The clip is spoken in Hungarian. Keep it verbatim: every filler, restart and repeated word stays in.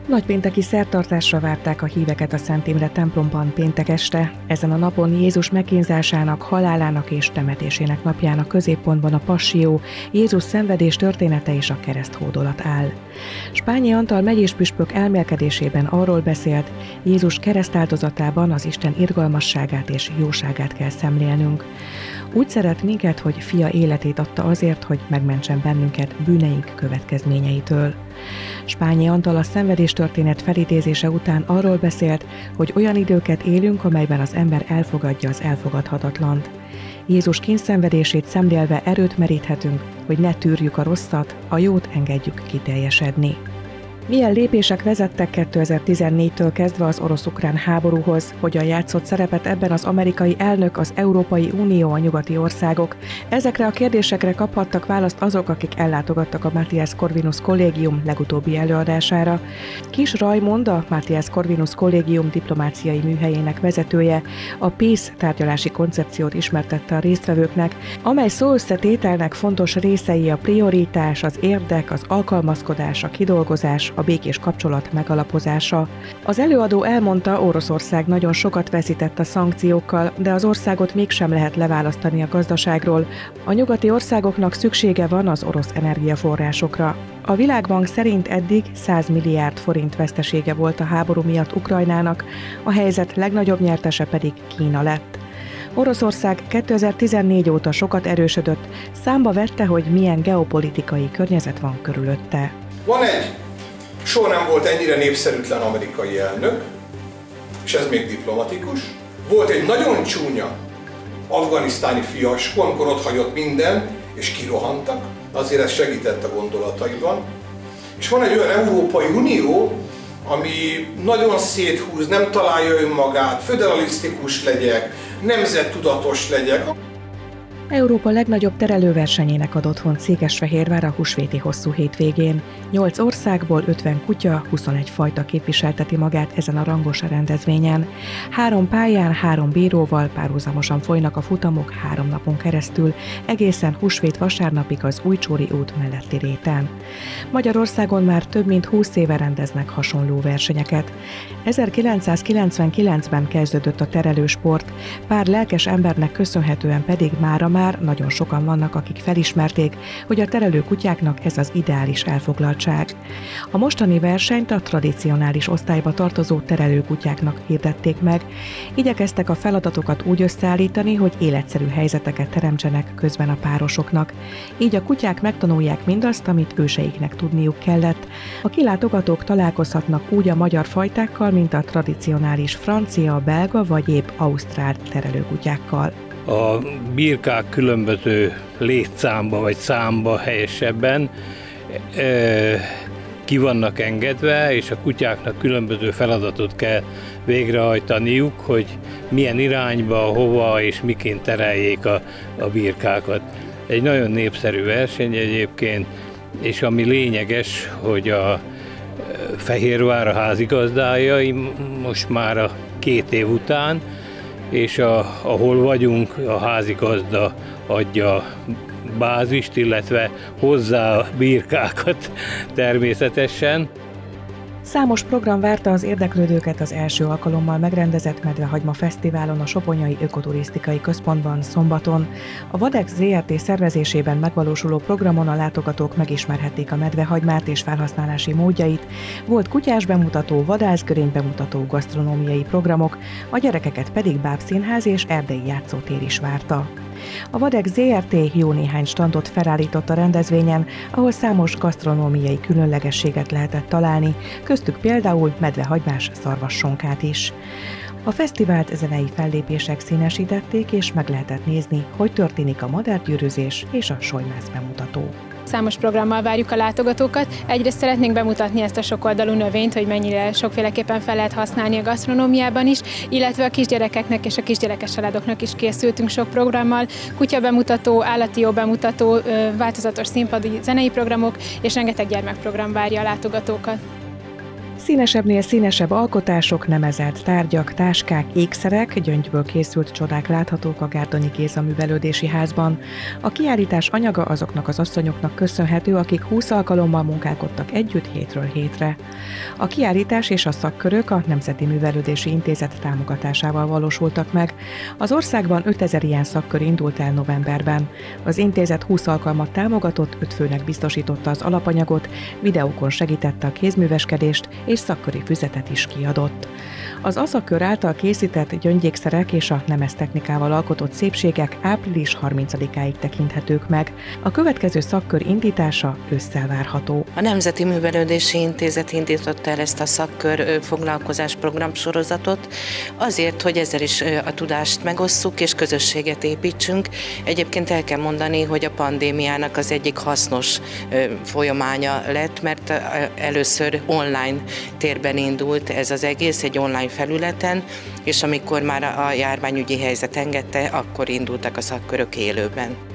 Nagypénteki szertartásra várták a híveket a Szent Imre templomban péntek este. Ezen a napon Jézus megkínzásának, halálának és temetésének napjának középpontban a passió, Jézus szenvedés története és a kereszthódolat áll. Spányi Antal megyéspüspök elmélkedésében arról beszélt, Jézus keresztáldozatában az Isten irgalmasságát és jóságát kell szemlélnünk. Úgy szeret minket, hogy fia életét adta azért, hogy megmentsen bennünket bűneink következményeitől. Spányi Antal a szenvedéstörténet felidézése után arról beszélt, hogy olyan időket élünk, amelyben az ember elfogadja az elfogadhatatlant. Jézus kínszenvedését szemlélve erőt meríthetünk, hogy ne tűrjük a rosszat, a jót engedjük kiteljesedni. Milyen lépések vezettek kétezer-tizennégytől kezdve az orosz-ukrán háborúhoz, hogyan játszott szerepet ebben az amerikai elnök, az Európai Unió, a nyugati országok? Ezekre a kérdésekre kaphattak választ azok, akik ellátogattak a Matthias Corvinus Kollégium legutóbbi előadására. Kis Rajmond, a Matthias Corvinus Kollégium diplomáciai műhelyének vezetője, a PEACE tárgyalási koncepciót ismertette a résztvevőknek, amely szóösszetételnek fontos részei a prioritás, az érdek, az alkalmazkodás, a kidolgozás, a békés kapcsolat megalapozása. Az előadó elmondta, Oroszország nagyon sokat veszített a szankciókkal, de az országot mégsem lehet leválasztani a gazdaságról. A nyugati országoknak szüksége van az orosz energiaforrásokra. A Világbank szerint eddig száz milliárd forint vesztesége volt a háború miatt Ukrajnának, a helyzet legnagyobb nyertese pedig Kína lett. Oroszország kétezer-tizennégy óta sokat erősödött, számba vette, hogy milyen geopolitikai környezet van körülötte. Van egy soha nem volt ennyire népszerűtlen amerikai elnök, és ez még diplomatikus. Volt egy nagyon csúnya afganisztáni fiaskó, amikor ott hagyott minden, és kirohantak, azért ez segített a gondolataiban. És van egy olyan Európai Unió, ami nagyon széthúz, nem találja önmagát, föderalisztikus legyek, nemzettudatos legyek. Európa legnagyobb terelőversenyének ad otthont Székesfehérvár a húsvéti hosszú hétvégén. Nyolc országból ötven kutya, huszonegy fajta képviselteti magát ezen a rangos rendezvényen. Három pályán, három bíróval párhuzamosan folynak a futamok három napon keresztül, egészen húsvét vasárnapig az Újcsóri út melletti réten. Magyarországon már több mint húsz éve rendeznek hasonló versenyeket. ezerkilencszázkilencvenkilencben kezdődött a terelősport, pár lelkes embernek köszönhetően pedig mára már nagyon sokan vannak, akik felismerték, hogy a terelő kutyáknak ez az ideális elfoglaltság. A mostani versenyt a tradicionális osztályba tartozó terelő kutyáknak hirdették meg. Igyekeztek a feladatokat úgy összeállítani, hogy életszerű helyzeteket teremtsenek közben a párosoknak. Így a kutyák megtanulják mindazt, amit őseiknek tudniuk kellett. A kilátogatók találkozhatnak úgy a magyar fajtákkal, mint a tradicionális francia, belga vagy épp ausztrál terelőkutyákkal. A birkák különböző létszámba vagy számba helyesebben e, ki vannak engedve, és a kutyáknak különböző feladatot kell végrehajtaniuk, hogy milyen irányba, hova és miként tereljék a, a birkákat. Egy nagyon népszerű verseny egyébként, és ami lényeges, hogy a Fehérvár a házigazdája most már a két év után, és a, ahol vagyunk, a házigazda adja bázist, illetve hozzá a birkákat természetesen. Számos program várta az érdeklődőket az első alkalommal megrendezett Medvehagyma Fesztiválon a Soponyai Ökoturisztikai Központban szombaton. A Vadex zé er té szervezésében megvalósuló programon a látogatók megismerhették a medvehagymát és felhasználási módjait. Volt kutyás bemutató, vadászgörény bemutató, gasztronómiai programok, a gyerekeket pedig bábszínház és erdei játszótér is várta. A Vadex zé er té jó néhány standot felállított a rendezvényen, ahol számos gasztronómiai különlegességet lehetett találni, köztük például medvehagymás szarvassonkát is. A fesztivált zenei fellépések színesítették, és meg lehetett nézni, hogy történik a madárgyűrűzés és a solymász bemutató. Számos programmal várjuk a látogatókat. Egyrészt szeretnénk bemutatni ezt a sokoldalú növényt, hogy mennyire sokféleképpen fel lehet használni a gasztronómiában is, illetve a kisgyerekeknek és a kisgyerekes családoknak is készültünk sok programmal. Kutya bemutató, állati jó bemutató, változatos színpadi zenei programok és rengeteg gyermekprogram várja a látogatókat. Legszínesebbnél színesebb alkotások, nemezelt tárgyak, táskák, ékszerek, gyöngyből készült csodák láthatók a Gárdonyi Géza Művelődési Házban. A kiállítás anyaga azoknak az asszonyoknak köszönhető, akik húsz alkalommal munkálkodtak együtt hétről hétre. A kiállítás és a szakkörök a Nemzeti Művelődési Intézet támogatásával valósultak meg. Az országban ötezer ilyen szakkör indult el novemberben. Az intézet húsz alkalmat támogatott, öt főnek biztosította az alapanyagot, videókon segítette a kézműveskedést és szakköri füzetet is kiadott. Az ASZAKÖR által készített gyöngyékszerek és a nemeztechnikával alkotott szépségek április harmincadikáig tekinthetők meg. A következő szakkör indítása ősszel várható. A Nemzeti Művelődési Intézet indította el ezt a szakkör foglalkozás programsorozatot, azért, hogy ezzel is a tudást megosszuk és közösséget építsünk. Egyébként el kell mondani, hogy a pandémiának az egyik hasznos folyamánya lett, mert először online térben indult ez az egész, egy online felületen, és amikor már a járványügyi helyzet engedte, akkor indultak a szakkörök élőben.